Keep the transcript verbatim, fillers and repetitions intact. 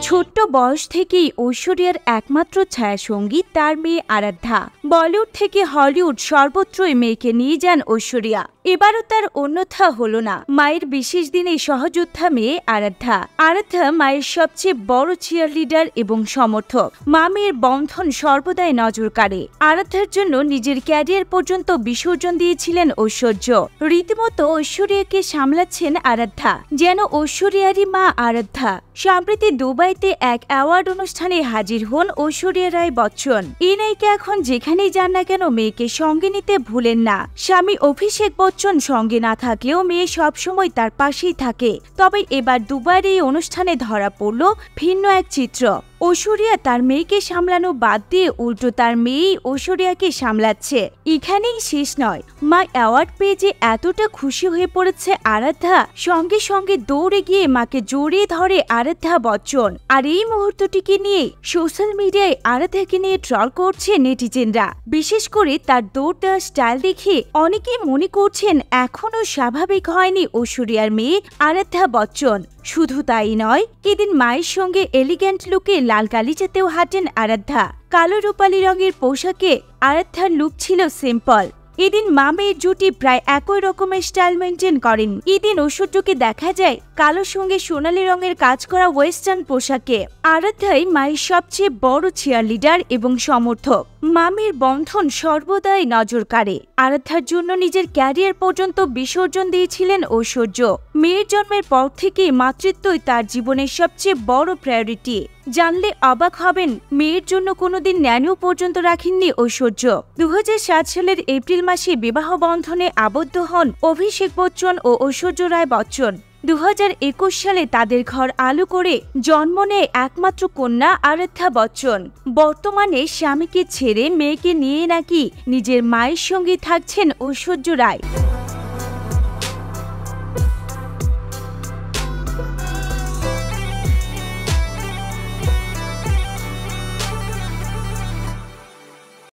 ছোট্ট বয়স থেকেই ঐশ্বরিয়ার একমাত্র ছায়াসঙ্গী তার মেয়ে আরাধ্যা। বলিউড থেকে হলিউড সর্বত্রই মেয়েকে নিয়ে যান ঐশ্বরিয়া। এবারও তার অন্যথা হলো না। মায়ের বিশেষ দিনে সহযোদ্ধা মেয়ে আরাধ্যা। আরাধ্যা মায়ের সবচেয়ে বড় চিয়ারলিডার এবং সমর্থক। মা মেয়ের বন্ধন সর্বদাই নজর কাড়ে। আরাধ্যার জন্য নিজের ক্যারিয়ার পর্যন্ত বিসর্জন দিয়েছিলেন ঐশ্বর্য। রীতিমতো ঐশ্বরিয়াকে সামলাচ্ছেন আরাধ্যা, যেন ঐশ্বরিয়ারই মা আরাধ্যা। সম্প্রতি দুবাইতে এক অ্যাওয়ার্ড অনুষ্ঠানে হাজির হন ঐশ্বরিয়া রায় বচ্চন। এই নায়িকা এখন যেখানেই যান না কেন মেয়েকে সঙ্গে নিতে ভুলেন না। স্বামী অভিষেক বচ্চন সঙ্গে না থাকলেও মেয়ে সবসময় তার পাশেই থাকে। তবে এবার দুবাইয়ের এই অনুষ্ঠানে ধরা পড়ল ভিন্ন এক চিত্র। ঐশ্বরিয়া তার মেয়েকে সামলানো বাদ দিয়ে উল্টো তার মেয়েই ঐশ্বরিয়াকে সামলাচ্ছে। এখানেই শেষ নয়, মা অ্যাওয়ার্ড পেয়ে যে এতটা খুশি হয়ে পড়েছে আরাধ্যা, সঙ্গে সঙ্গে দৌড়ে গিয়ে মাকে জড়িয়ে ধরে আরাধ্যা বচ্চন। আর এই মুহূর্তটিকে নিয়ে সোশ্যাল মিডিয়ায় আরাধ্যাকে নিয়ে ট্রল করছে নেটিজেনরা। বিশেষ করে তার দৌড় দেওয়ার স্টাইল দেখে অনেকেই মনে করছেন এখনও স্বাভাবিক হয়নি ঐশ্বরিয়ার মেয়ে আরাধ্যা বচ্চন। শুধু তাই নয়, এদিন মায়ের সঙ্গে এলিগ্যান্ট লুকে লাল গালিচাতেও হাঁটেন আরাধ্যা। কালো রূপালী রঙের পোশাকে আরাধ্যার লুক ছিল সিম্পল। এদিন মা মেয়ের জুটি প্রায় একই রকমের স্টাইল মেনটেন করেন। এদিন ঐশ্বর্যকে দেখা যায় কালোর সঙ্গে সোনালী রঙের কাজ করা ওয়েস্টার্ন পোশাকে। আরাধ্যাই মায়ের সবচেয়ে বড় চিয়ারলিডার এবং সমর্থক। মামের বন্ধন সর্বদাই নজর কাড়ে। আরাধ্যার জন্য নিজের ক্যারিয়ার পর্যন্ত বিসর্জন দিয়েছিলেন ঐশ্বর্য। মেয়ের জন্মের পর থেকে মাতৃত্বই তার জীবনের সবচেয়ে বড় প্রায়োরিটি। জানলে অবাক হবেন, মেয়ের জন্য কোনোদিন ন্যানিও পর্যন্ত রাখেননি ঐশ্বর্য। দু হাজার সাত সালের এপ্রিল মাসে বিবাহ বন্ধনে আবদ্ধ হন অভিষেক বচ্চন ও ঐশ্বর্য রায় বচ্চন। দু হাজার একুশ সালে তাদের ঘর আলো করে জন্ম নেয় একমাত্র কন্যা আরাধ্যা বচ্চন। বর্তমানে স্বামীকে ছেড়ে মেয়েকে নিয়ে নাকি নিজের মায়ের সঙ্গে থাকছেন ঐশ্বর্য রায়।